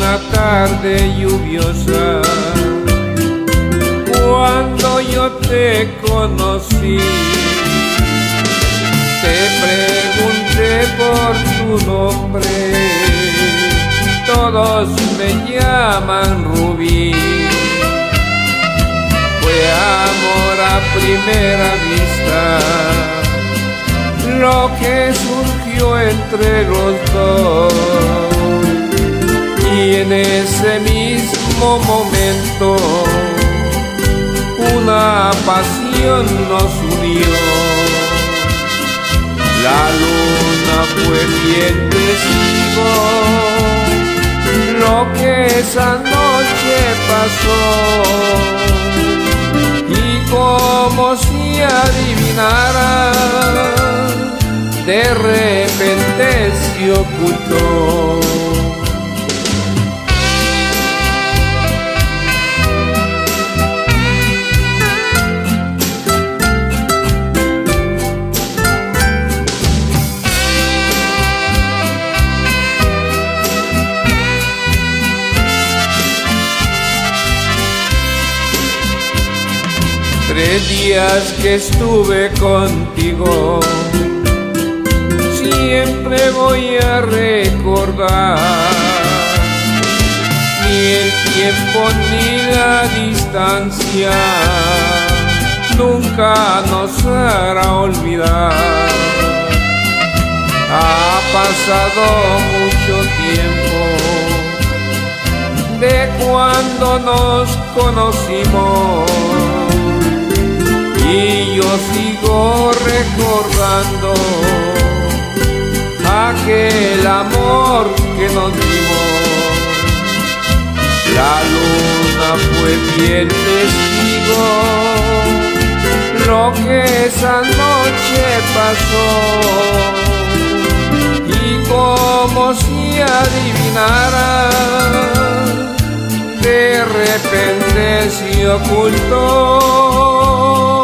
una tarde lluviosa, cuando yo te conocí, te pregunté por tu nombre, todos me llaman Rubí. Fue amor a primera vista, lo que surgió entre los dos, y en ese mismo momento una pasión nos unió. La luna fue bien testigo lo que esa noche pasó, y como si adivinara, de repente se ocultó. 3 días que estuve contigo, siempre voy a recordar. Ni el tiempo ni la distancia nunca nos hará olvidar. Ha pasado mucho tiempo de cuando nos conocimos, y yo sigo recordando aquel amor que nos dimos. La luna fue fiel testigo lo que esa noche pasó, y como si adivinara, de repente se ocultó.